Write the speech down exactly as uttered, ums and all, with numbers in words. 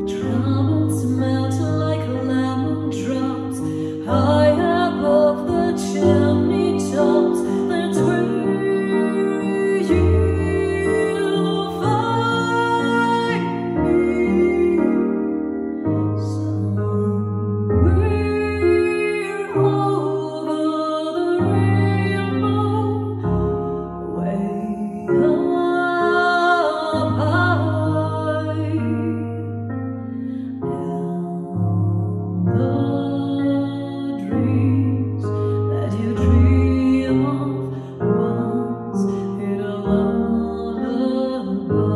Troubles melt like lemon drops high above the chimney tops. That's where you'll find me. Somewhere over the rainbow, way up high. The dreams that you dream of once in a lullaby.